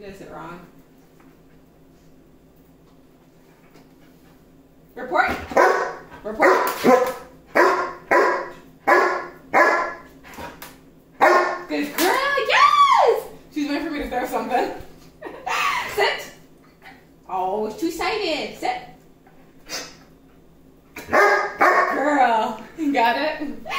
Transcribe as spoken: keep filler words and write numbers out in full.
does it wrong. Report. Report. Good girl. Yes! She's waiting for me to throw something. Sit. Oh, it's two-sided. Sit. Girl. You got it?